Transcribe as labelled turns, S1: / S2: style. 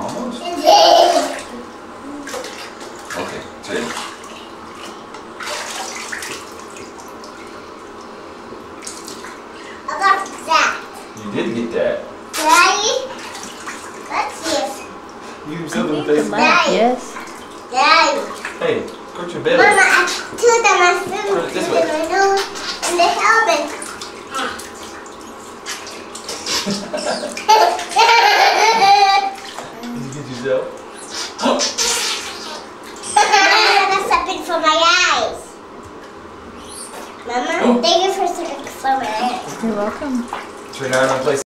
S1: Almost. Okay, ready?
S2: I got that.
S1: You did get that.
S2: Daddy? What's this?
S1: You himself in the face.
S2: Daddy.
S3: Yes.
S2: Daddy.
S1: Hey, go to your belly.
S2: Mama, I took them my food
S1: Turn it this
S2: in
S1: way.
S2: my nose and the helmet.
S1: Did you get yourself?
S2: That's something for my eyes. Mama, thank you for something for my eyes.
S3: You're welcome.
S1: Turn around and place.